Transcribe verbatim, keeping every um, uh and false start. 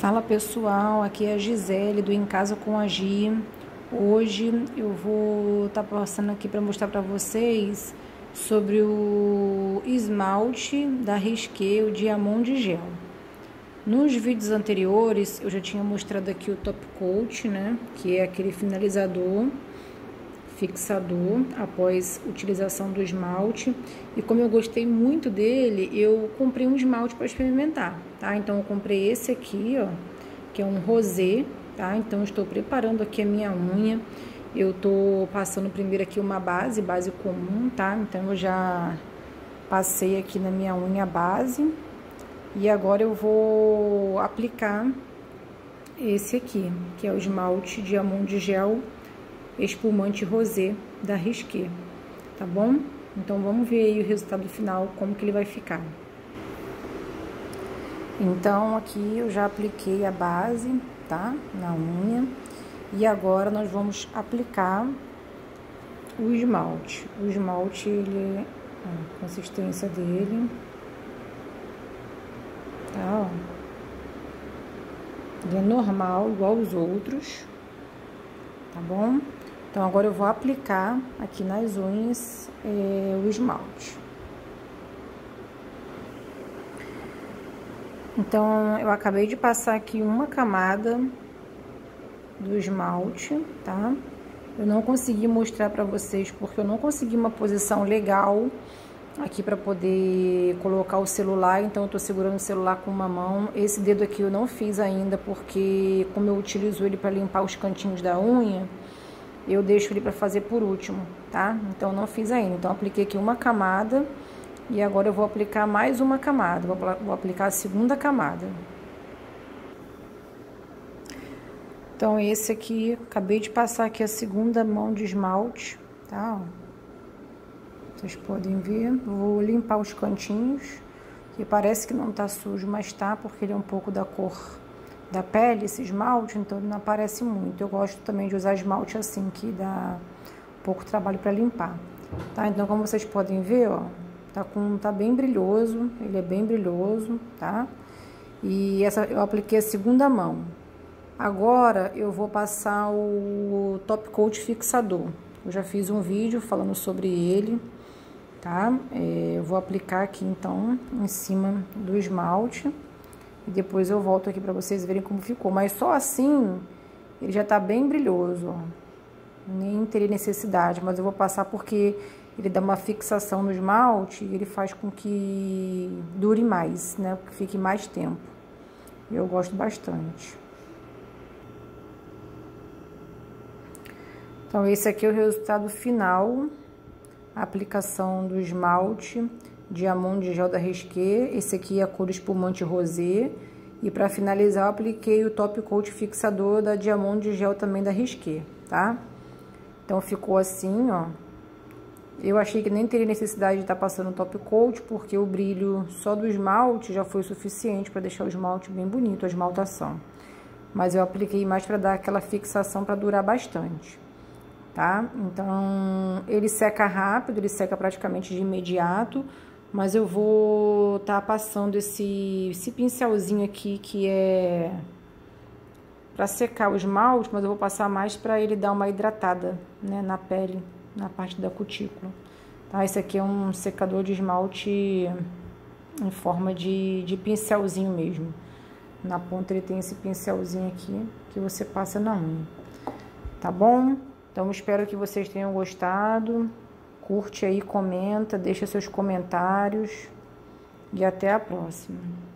Fala pessoal, aqui é a Gisele do Em Casa com a Gi. Hoje eu vou estar tá passando aqui para mostrar para vocês sobre o esmalte da Risqué, o Diamond Gel. Nos vídeos anteriores eu já tinha mostrado aqui o Top Coat, né, que é aquele finalizador fixador após utilização do esmalte. E como eu gostei muito dele, eu comprei um esmalte para experimentar, tá? Então eu comprei esse aqui, ó, que é um rosé, tá? Então eu estou preparando aqui a minha unha. Eu tô passando primeiro aqui uma base, base comum, tá? Então eu já passei aqui na minha unha a base. E agora eu vou aplicar esse aqui, que é o esmalte Diamond Gel espumante rosé da Risqué, tá bom? Então vamos ver aí o resultado final, como que ele vai ficar. Então aqui eu já apliquei a base, tá? Na unha. E agora nós vamos aplicar o esmalte. O esmalte, ele, a consistência dele, tá? Ó. Ele é normal, igual aos outros, tá bom? Então, agora eu vou aplicar aqui nas unhas é, o esmalte. Então, eu acabei de passar aqui uma camada do esmalte, tá? Eu não consegui mostrar pra vocês porque eu não consegui uma posição legal aqui pra poder colocar o celular, então eu tô segurando o celular com uma mão. Esse dedo aqui eu não fiz ainda porque, como eu utilizo ele pra limpar os cantinhos da unha, eu deixo ele para fazer por último, tá? Então, não fiz ainda. Então, apliquei aqui uma camada e agora eu vou aplicar mais uma camada. Vou, vou aplicar a segunda camada. Então, esse aqui, acabei de passar aqui a segunda mão de esmalte, tá? Vocês podem ver. Vou limpar os cantinhos, que parece que não tá sujo, mas tá, porque ele é um pouco da cor da pele, esse esmalte, então ele não aparece muito. Eu gosto também de usar esmalte assim, que dá pouco trabalho para limpar, tá? Então, como vocês podem ver, ó, tá, com, tá bem brilhoso, ele é bem brilhoso, tá? E essa eu apliquei a segunda mão. Agora, eu vou passar o Top Coat fixador. Eu já fiz um vídeo falando sobre ele, tá? É, eu vou aplicar aqui, então, em cima do esmalte. E depois eu volto aqui pra vocês verem como ficou. Mas só assim, ele já tá bem brilhoso, ó. Nem teria necessidade, mas eu vou passar porque ele dá uma fixação no esmalte e ele faz com que dure mais, né? Que fique mais tempo. Eu gosto bastante. Então, esse aqui é o resultado final. A aplicação do esmalte Diamond Gel da Risqué. Esse aqui é a cor espumante rosé. E para finalizar, eu apliquei o Top Coat fixador da Diamond Gel também da Risqué, tá? Então, ficou assim, ó. Eu achei que nem teria necessidade de estar passando o Top Coat, porque o brilho só do esmalte já foi suficiente para deixar o esmalte bem bonito, a esmaltação. Mas eu apliquei mais para dar aquela fixação para durar bastante, tá? Então, ele seca rápido, ele seca praticamente de imediato. Mas eu vou tá passando esse, esse pincelzinho aqui, que é para secar o esmalte, mas eu vou passar mais para ele dar uma hidratada, né, na pele, na parte da cutícula. Tá? Esse aqui é um secador de esmalte em forma de, de pincelzinho mesmo. Na ponta ele tem esse pincelzinho aqui, que você passa na unha. Tá bom? Então, espero que vocês tenham gostado. Curte aí, comenta, deixa seus comentários e até a próxima.